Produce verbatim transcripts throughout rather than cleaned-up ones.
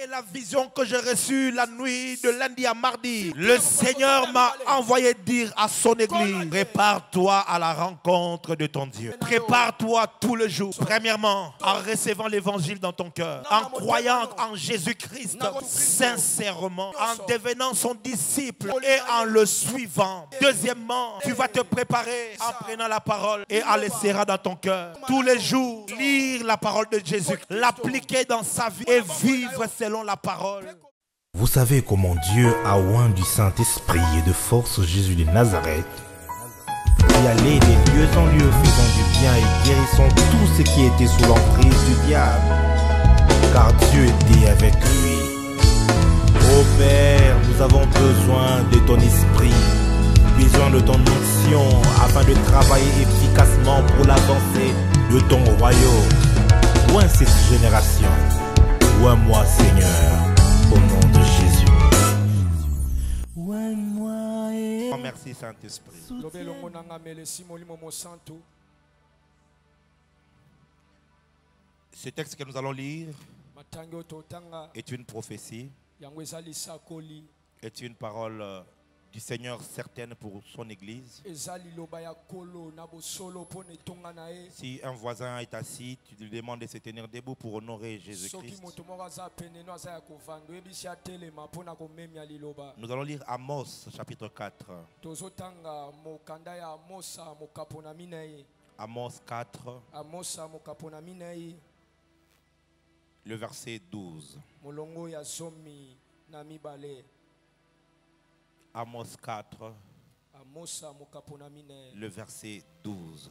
Et la vision que j'ai reçue la nuit de lundi à mardi, le Seigneur m'a envoyé dire à son église, prépare-toi à la rencontre de ton Dieu. Prépare-toi tout le jour. Premièrement, en recevant l'évangile dans ton cœur, en croyant en Jésus-Christ sincèrement, en devenant son disciple et en le suivant. Deuxièmement, tu vas te préparer en prenant la parole et en laissera dans ton cœur. Tous les jours, lire la parole de Jésus, l'appliquer dans sa vie et vivre selon la parole. Vous savez comment Dieu a oint du Saint-Esprit et de force Jésus de Nazareth, qui allait des lieux en lieux faisant du bien et guérissant tous ceux qui étaient sous l'emprise du diable, car Dieu était avec lui. Ô Père, nous avons besoin de ton esprit, besoin de ton onction afin de travailler efficacement pour l'avancée de ton royaume. Oint cette génération, oint-moi Seigneur, au nom de Jésus. Oint-moi et... Oh, merci Saint-Esprit. Ce texte que nous allons lire est une prophétie, est une parole euh, du Seigneur certaine pour son église. Si un voisin est assis, tu lui demandes de se tenir debout pour honorer Jésus-Christ. Nous allons lire Amos chapitre quatre. Amos quatre, le verset douze. Amos quatre, le verset douze.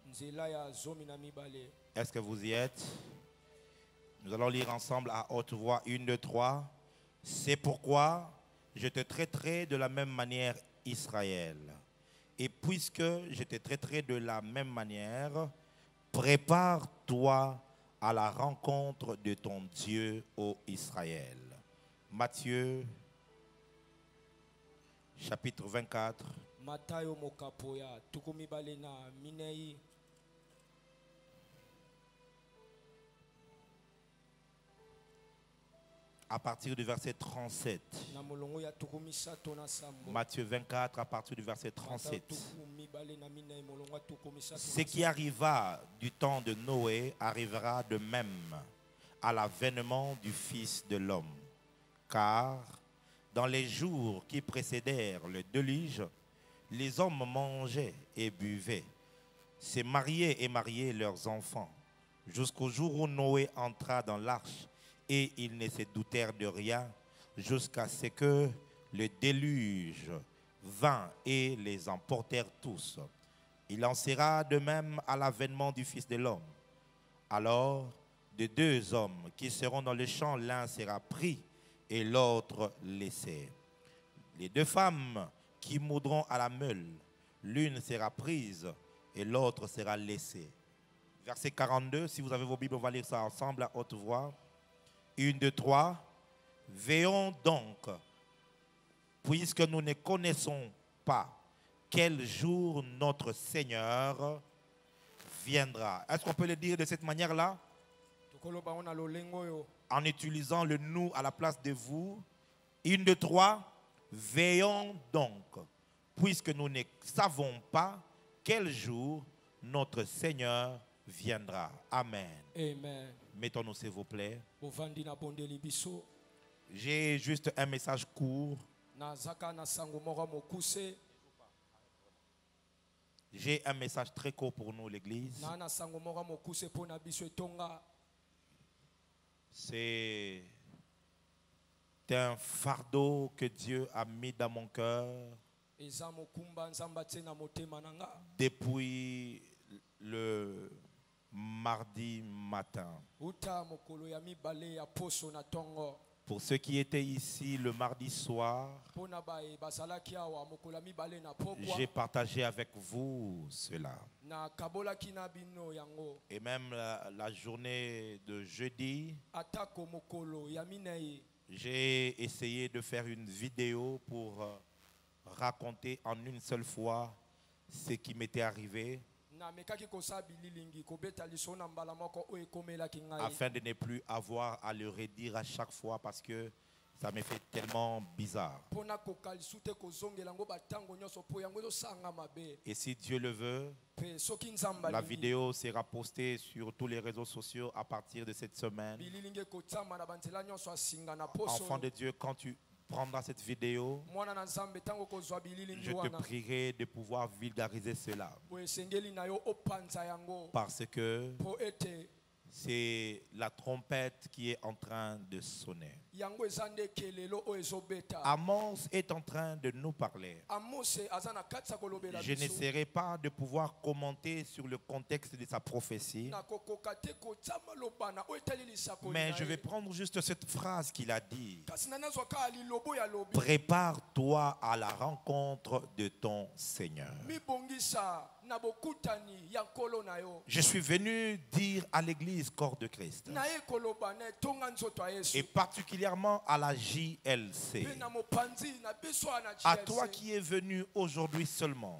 Est-ce que vous y êtes? Nous allons lire ensemble à haute voix, une, deux, trois. C'est pourquoi je te traiterai de la même manière, Israël. Et puisque je te traiterai de la même manière, prépare-toi à la rencontre de ton Dieu, ô Israël. Matthieu chapitre vingt-quatre. À partir du verset trente-sept. Matthieu vingt-quatre à partir du verset trente-sept. Ce qui arriva du temps de Noé arrivera de même à l'avènement du Fils de l'homme. Car dans les jours qui précédèrent le déluge, les hommes mangeaient et buvaient, se mariaient et mariaient leurs enfants, jusqu'au jour où Noé entra dans l'arche, et ils ne se doutèrent de rien, jusqu'à ce que le déluge vint et les emportèrent tous. Il en sera de même à l'avènement du Fils de l'homme. Alors, de deux hommes qui seront dans le champ, l'un sera pris et l'autre laissé. Les deux femmes qui moudront à la meule, l'une sera prise et l'autre sera laissée. Verset quarante-deux, si vous avez vos Bibles, on va lire ça ensemble à haute voix. Une, deux, trois. Veillons donc, puisque nous ne connaissons pas quel jour notre Seigneur viendra. Est-ce qu'on peut le dire de cette manière-là? En utilisant le nous à la place de vous. Une, deux, trois. Veillons donc, puisque nous ne savons pas quel jour notre Seigneur viendra. Amen. Amen. Mettons-nous s'il vous plaît. J'ai juste un message court. J'ai un message très court pour nous, l'Église. C'est un fardeau que Dieu a mis dans mon cœur depuis le mardi matin. Pour ceux qui étaient ici le mardi soir, j'ai partagé avec vous cela. Et même la, la journée de jeudi, j'ai essayé de faire une vidéo pour raconter en une seule fois ce qui m'était arrivé. afin de ne plus avoir à le redire à chaque fois parce que ça me fait tellement bizarre. Et si Dieu le veut, la vidéo sera postée sur tous les réseaux sociaux à partir de cette semaine. Enfant de Dieu, quand tu prendras cette vidéo, je te prierai de pouvoir vulgariser cela. Parce que c'est la trompette qui est en train de sonner. Amos est en train de nous parler. Je n'essaierai pas de pouvoir commenter sur le contexte de sa prophétie, mais je vais prendre juste cette phrase qu'il a dit. Prépare-toi à la rencontre de ton Seigneur. Je suis venu dire à l'église Corps de Christ, et particulièrement à la J L C, à toi qui es venu aujourd'hui seulement,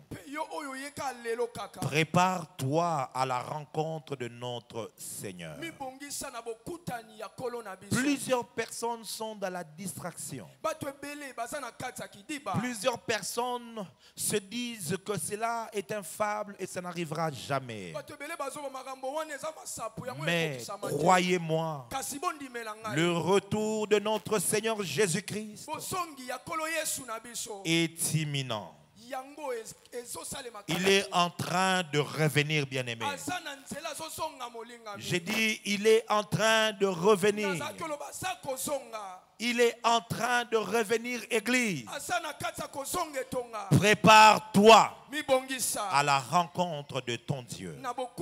prépare-toi à la rencontre de notre Seigneur. Plusieurs personnes sont dans la distraction. Plusieurs personnes se disent que cela est un fable et ça n'arrivera jamais. Mais croyez-moi, le retour de notre Seigneur Jésus-Christ est imminent. Il est en train de revenir, bien-aimé. J'ai dit, il est en train de revenir. Il est en train de revenir, église. Prépare-toi à la rencontre de ton Dieu.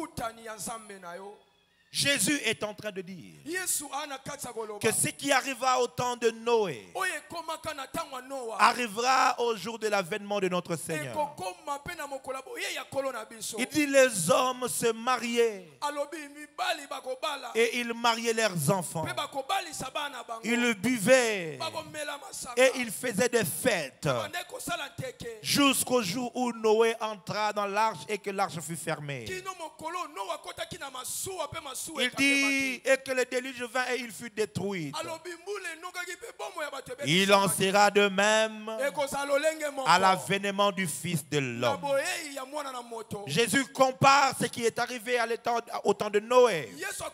Jésus est en train de dire que ce qui arriva au temps de Noé arrivera au jour de l'avènement de notre Seigneur. Il dit les hommes se mariaient et ils mariaient leurs enfants. Ils buvaient et ils faisaient des fêtes jusqu'au jour où Noé entra dans l'arche et que l'arche fut fermée. Il dit et que le déluge vint et il fut détruit. Il en sera de même à l'avènement du Fils de l'homme. Jésus compare ce qui est arrivé à l'état, au temps de Noé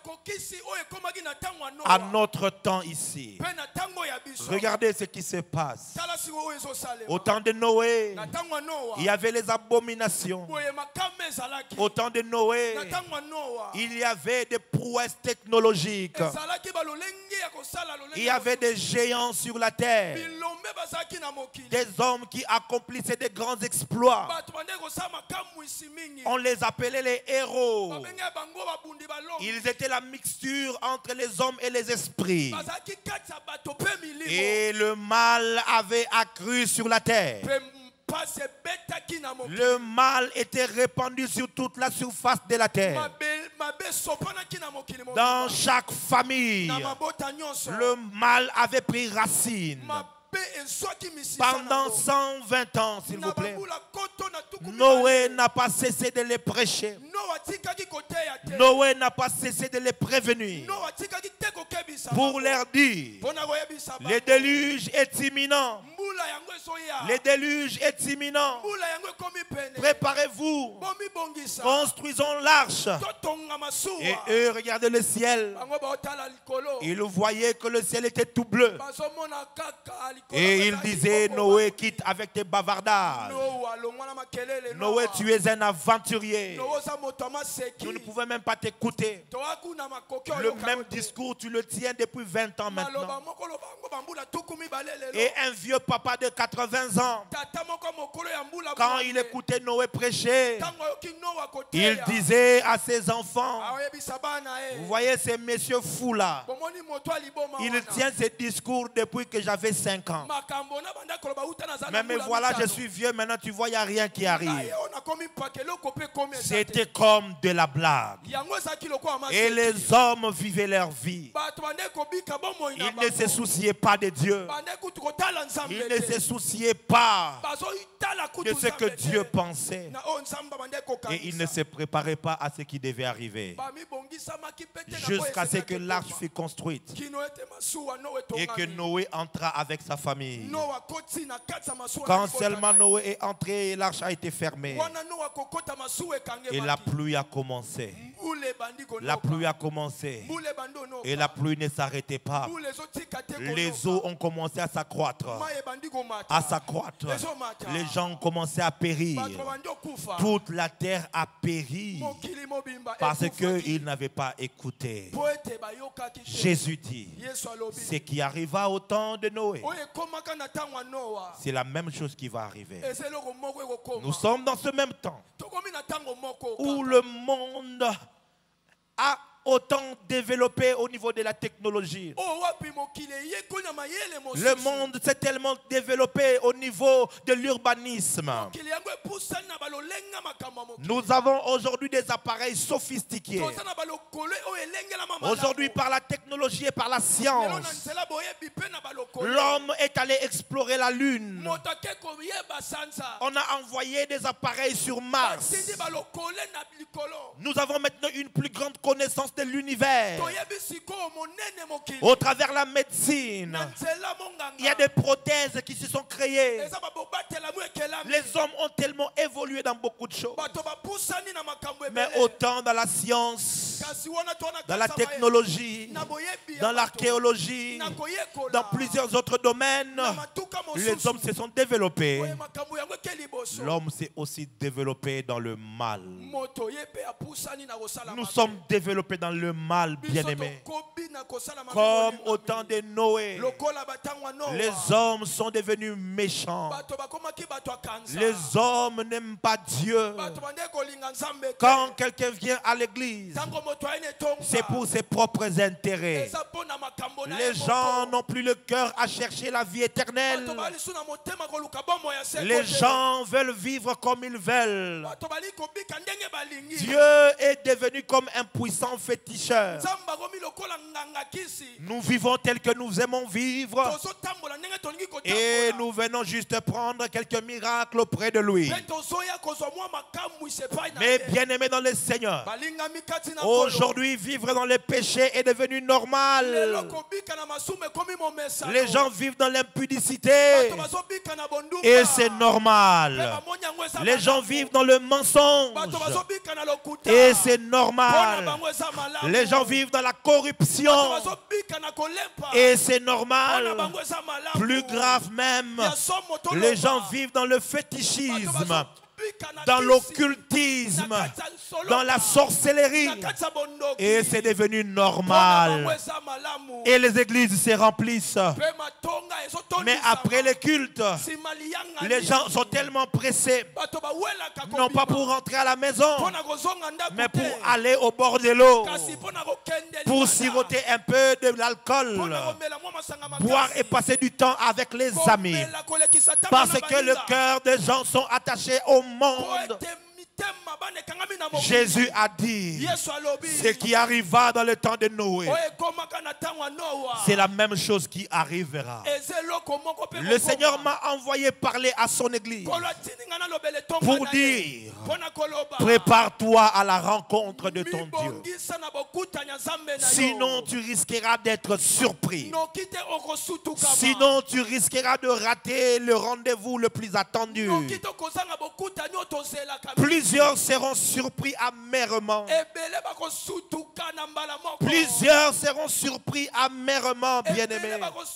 à notre temps ici. Regardez ce qui se passe. Au temps de Noé, il y avait les abominations. Au temps de Noé, il y avait des prouesses technologiques. Il y avait des géants sur la terre. Des hommes qui accomplissaient des grands exploits. On les appelait les héros. Ils étaient la mixture entre les hommes et les esprits. Et le mal avait accru sur la terre. Le mal était répandu sur toute la surface de la terre. Dans chaque famille, le mal avait pris racine. Pendant cent vingt ans, s'il vous plaît, Noé n'a pas cessé de les prêcher. Noé n'a pas cessé de les prévenir pour leur dire le déluge est imminent. Le déluge est imminent. Préparez-vous. Construisons l'arche. Et eux regardaient le ciel. Ils voyaient que le ciel était tout bleu. Et ils disaient, Noé, quitte avec tes bavardages. Noé, tu es un aventurier. Nous ne pouvons même pas t'écouter. Le même discours, tu le tiens depuis vingt ans maintenant. Et un vieux papa de quatre-vingts ans, quand il écoutait Noé prêcher, il disait à ses enfants, vous voyez ces messieurs fous là, il tient ce discours depuis que j'avais cinq ans. Mais me voilà, je suis vieux, maintenant tu vois, il n'y a rien qui arrive. C'était comme de la blague. Et les hommes vivaient leur vie. Ils ne se souciaient pas de Dieu. Ils ne se souciaient pas de ce que Dieu pensait. Et ils ne se préparaient pas à ce qui devait arriver. Jusqu'à ce que l'arche fut construite. Et que Noé entra avec sa famille. Quand seulement Noé est entré, l'arche a été fermée. Et la pluie a commencé. La pluie a commencé. Et la pluie ne s'arrêtait pas. Les eaux ont commencé à s'accroître. À s'accroître. Les gens ont commencé à périr. Toute la terre a péri. Parce qu'ils n'avaient pas écouté. Jésus dit, ce qui arriva au temps de Noé, c'est la même chose qui va arriver. Nous sommes dans ce même temps où le monde a autant développé au niveau de la technologie. Le monde s'est tellement développé au niveau de l'urbanisme. Nous avons aujourd'hui des appareils sophistiqués. Aujourd'hui, par la technologie et par la science, l'homme est allé explorer la Lune. On a envoyé des appareils sur Mars. Nous avons maintenant une plus grande connaissance de l'univers. Au travers la médecine, il y a des prothèses qui se sont créées. Les hommes ont tellement évolué dans beaucoup de choses. Mais autant dans la science, dans la technologie, dans l'archéologie, dans plusieurs autres domaines, les hommes se sont développés. L'homme s'est aussi développé dans le mal. Nous sommes développés dans le mal, bien-aimés. Comme au temps de Noé, les hommes sont devenus méchants. Les hommes n'aiment pas Dieu. Quand quelqu'un vient à l'église, c'est pour ses propres intérêts. Les gens n'ont plus le cœur à chercher la vie éternelle. Les gens veulent vivre comme ils veulent. Dieu est devenu comme un puissant féticheur. Nous vivons tel que nous aimons vivre. Et nous venons juste prendre quelques miracles auprès de lui. Mais bien-aimés dans le Seigneur, aujourd'hui vivre dans le péché est devenu normal. Les gens vivent dans l'impudicité et c'est normal. Les gens vivent dans le mensonge et c'est normal. Les gens vivent dans la corruption et c'est normal. Plus grave même, les gens vivent dans le fétichisme, dans l'occultisme, dans la sorcellerie. Et c'est devenu normal. Et les églises se remplissent. Mais après le culte, les gens sont tellement pressés, non pas pour rentrer à la maison, mais pour aller au bord de l'eau, pour siroter un peu de l'alcool, boire et passer du temps avec les amis. Parce que le cœur des gens sont attachés au monde. Jésus a dit, ce qui arriva dans le temps de Noé, c'est la même chose qui arrivera. Le Seigneur m'a envoyé parler à son église pour dire, prépare-toi à la rencontre de ton Dieu. Sinon tu risqueras d'être surpris. Sinon tu risqueras de rater le rendez-vous le plus attendu. Plusieurs seront surpris amèrement. Plusieurs seront surpris amèrement, bien-aimés.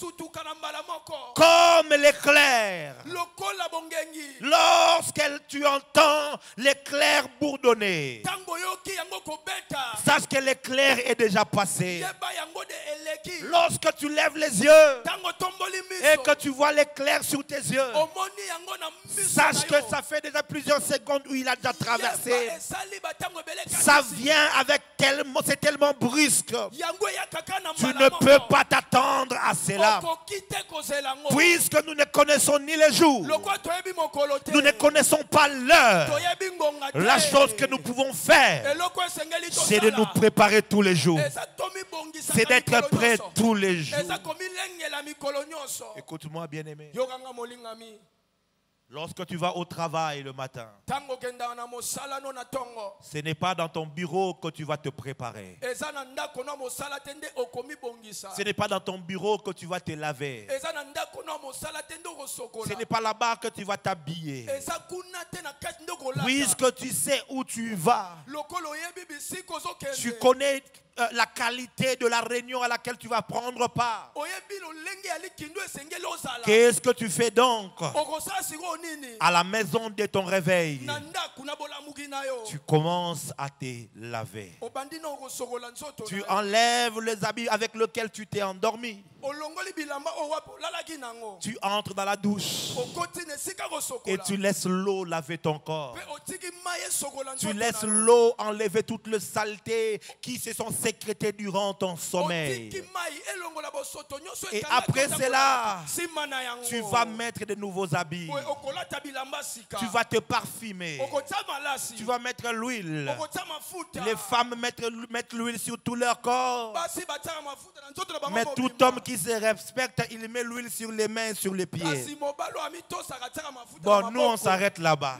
Comme l'éclair. Lorsque tu entends l'éclair bourdonner, sache que l'éclair est déjà passé. Lorsque tu lèves les yeux et que tu vois l'éclair sur tes yeux, sache que ça fait déjà plusieurs secondes où il a déjà traversé. Ça vient avec tellement, c'est tellement brusque. Tu ne peux pas t'attendre à cela. Puisque nous ne connaissons ni les jours, nous ne connaissons pas l'heure, la chose que nous pouvons faire, c'est de nous préparer tous les jours. C'est d'être prêt tous les jours. Écoute-moi, bien-aimé. Lorsque tu vas au travail le matin, ce n'est pas dans ton bureau que tu vas te préparer. Ce n'est pas dans ton bureau que tu vas te laver. Ce n'est pas là-bas que tu vas t'habiller. Puisque tu sais où tu vas, tu connais euh, la qualité de la réunion à laquelle tu vas prendre part. Qu'est-ce que tu fais donc à la maison de ton réveil? Tu commences à te laver. Tu enlèves les habits avec lesquels tu t'es endormi. Tu entres dans la douche et tu laisses l'eau laver ton corps. Tu laisses l'eau enlever toute la saleté qui se sont sécrétées durant ton sommeil. Et après cela, tu vas mettre de nouveaux habits. Tu vas te parfumer. Tu vas mettre l'huile. Les femmes mettent, mettent l'huile sur tout leur corps. Mais tout homme qui se respecte, il met l'huile sur les mains et sur les pieds. Bon, nous on s'arrête là-bas.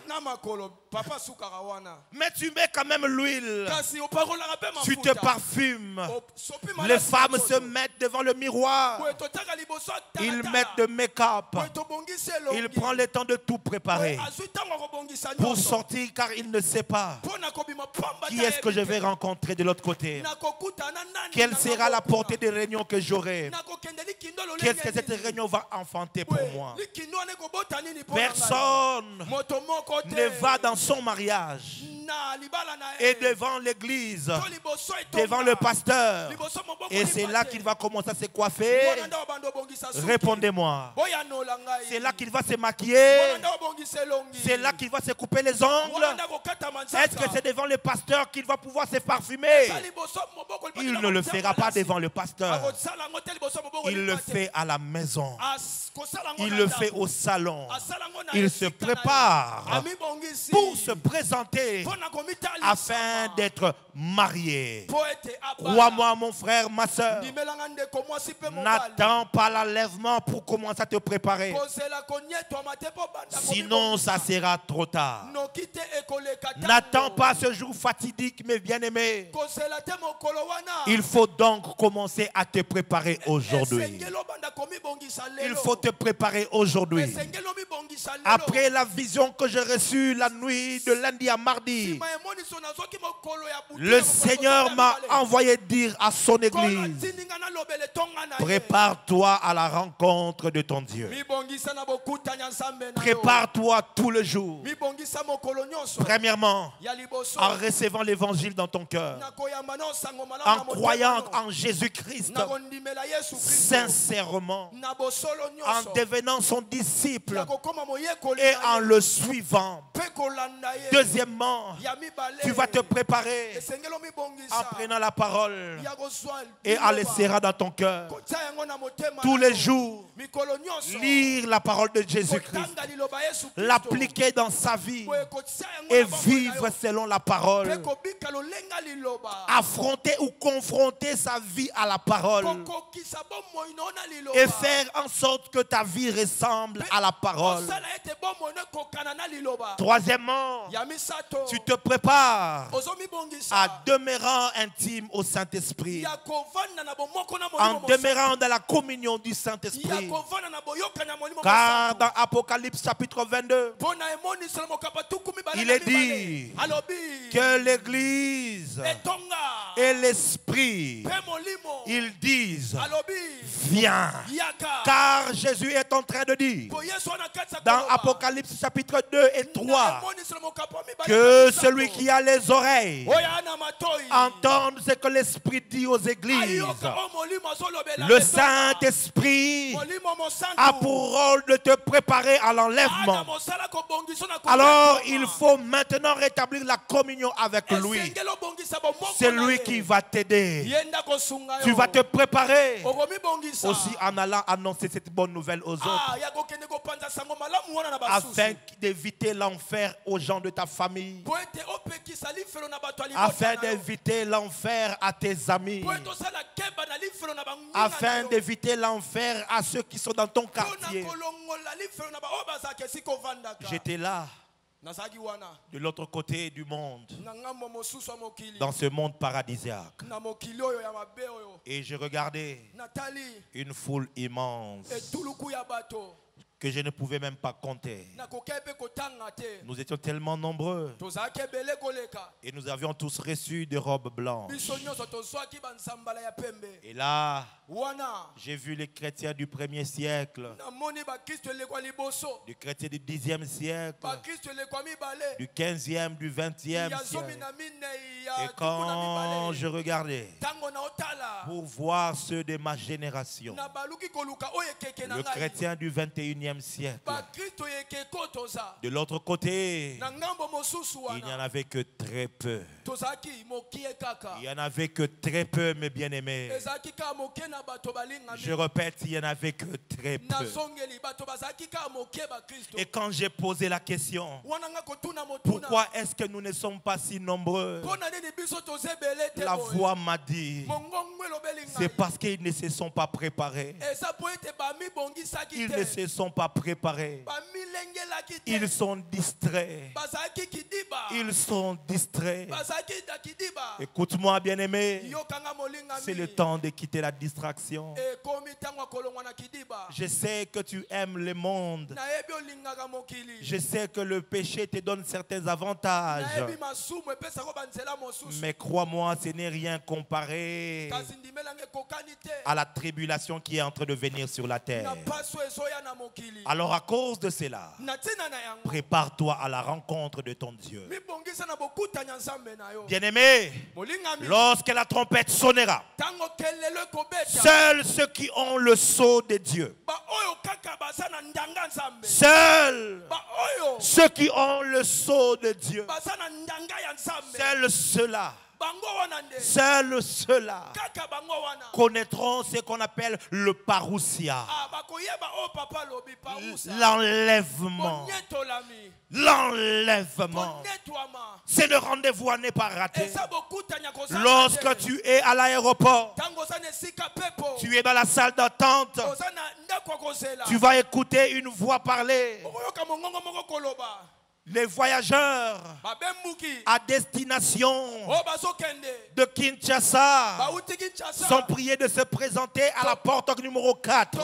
Mais tu mets quand même l'huile. Tu te parfumes. Les femmes se mettent devant le miroir. Ils mettent de make-up. Ils prennent le temps de tout préparer pour sortir, car ils ne savent pas qui est-ce que je vais rencontrer de l'autre côté. Quelle sera la portée des réunions que j'aurai? Qu'est-ce que cette réunion va enfanter pour moi? Personne ne va dans son mariage et devant l'église, devant le pasteur, et c'est là qu'il va commencer à se coiffer. Répondez-moi. C'est là qu'il va se maquiller. C'est là qu'il va se couper les ongles. Est-ce que c'est devant le pasteur qu'il va pouvoir se parfumer? Il ne le fera pas devant le pasteur. Il le fait à la maison. Il le fait au salon. Il se prépare pour se présenter afin d'être marié. Crois-moi, mon frère, ma soeur, n'attends pas l'enlèvement pour commencer à te préparer. Sinon, ça sera trop tard. N'attends pas ce jour fatidique, mes bien-aimés. Il faut donc commencer à te préparer aujourd'hui. Il faut te préparer aujourd'hui. Après la vision que j'ai reçue la nuit de lundi à mardi, le Seigneur m'a envoyé dire à son église: prépare-toi à la rencontre de ton Dieu. Prépare-toi tous les jours. Premièrement, en recevant l'évangile dans ton cœur, en croyant en Jésus-Christ sincèrement, en devenant son disciple et en le suivant. Deuxièmement, tu vas te préparer en prenant la parole et en laissera dans ton cœur tous les jours. Lire la parole de Jésus-Christ, l'appliquer dans sa vie et vivre selon la parole. Affronter ou confronter sa vie à la parole et faire en sorte que ta vie ressemble à la parole. Troisièmement, tu te prépares à demeurant intime au Saint-Esprit, en demeurant dans la communion du Saint-Esprit. Car dans Apocalypse chapitre vingt-deux, il est dit que l'Église et l'Esprit, ils disent: viens. Car Jésus est en train de dire dans Apocalypse chapitre deux et trois que celui qui a les oreilles entende ce que l'Esprit dit aux églises. Le Saint-Esprit a pour rôle de te préparer à l'enlèvement. Alors il faut maintenant rétablir la communion avec lui. C'est lui qui va t'aider. Tu vas te préparer aussi en allant annoncer cette bonne nouvelle aux autres, afin d'éviter l'enfer aux gens de ta famille, afin d'éviter l'enfer à tes amis, afin d'éviter l'enfer à ceux qui sont dans ton quartier. J'étais là, de l'autre côté du monde, dans ce monde paradisiaque, et je regardais une foule immense que je ne pouvais même pas compter. Nous étions tellement nombreux et nous avions tous reçu des robes blanches. Et là, j'ai vu les chrétiens du premier siècle, les chrétiens du dixième siècle, du quinzième, du vingtième siècle. Et quand je regardais pour voir ceux de ma génération, le chrétien du vingt et unième siècle, de l'autre côté, il n'y en avait que très peu. Il n'y en avait que très peu, mes bien-aimés. Je répète, il n'y en avait que très peu. Et quand j'ai posé la question, pourquoi est-ce que nous ne sommes pas si nombreux? La voix m'a dit, c'est parce qu'ils ne se sont pas préparés. Ils ne se sont pas préparés. Ils sont distraits. Ils sont distraits. Écoute-moi, bien-aimé. C'est le temps de quitter la distraction. Je sais que tu aimes le monde. Je sais que le péché te donne certains avantages. Mais crois-moi, ce n'est rien comparé à la tribulation qui est en train de venir sur la terre. Alors à cause de cela, prépare-toi à la rencontre de ton Dieu. Bien-aimé, lorsque la trompette sonnera, seuls ceux qui ont le sceau de Dieu, seuls ceux qui ont le sceau de Dieu, seuls ceux-là, seuls ceux-là connaîtront ce qu'on appelle le parousia, l'enlèvement. L'enlèvement. C'est le rendez-vous à ne pas rater. Lorsque tu es à l'aéroport, tu es dans la salle d'attente, tu vas écouter une voix parler. Les voyageurs à destination de Kinshasa sont priés de se présenter à la porte numéro quatre.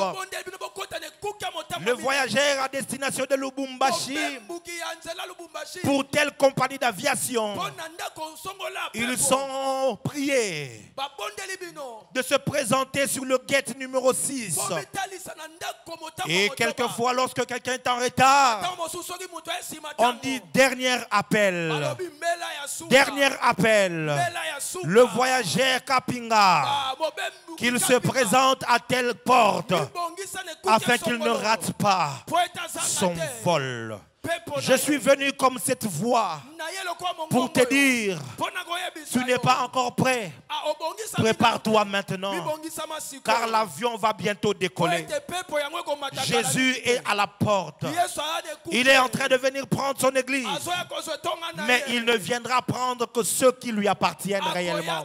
Le voyageur à destination de Lubumbashi, pour telle compagnie d'aviation, ils sont priés de se présenter sur le gate numéro six. Et quelquefois, lorsque quelqu'un est en retard, on dit dernier appel. Dernier appel. Le voyageur Kapinga, qu'il se présente à telle porte afin qu'il ne rate pas son vol. Je suis venu comme cette voix pour te dire, tu n'es pas encore prêt. Prépare-toi maintenant, car l'avion va bientôt décoller. Jésus est à la porte. Il est en train de venir prendre son église. Mais il ne viendra prendre que ceux qui lui appartiennent réellement.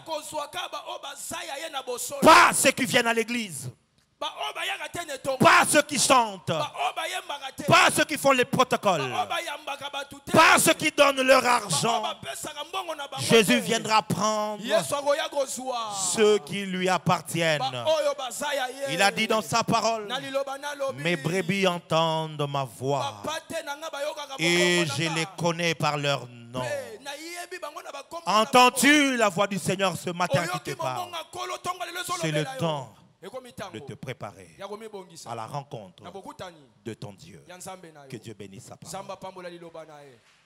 Pas ceux qui viennent à l'église. Pas ceux qui chantent. Pas ceux qui font les protocoles. Pas ceux qui donnent leur argent. Jésus viendra prendre ceux qui lui appartiennent. Il a dit dans sa parole, mes brebis entendent ma voix et je les connais par leur nom. Entends-tu la voix du Seigneur ce matin qui te parle? C'est le temps de te préparer à la rencontre de ton Dieu. Que Dieu bénisse sa parole.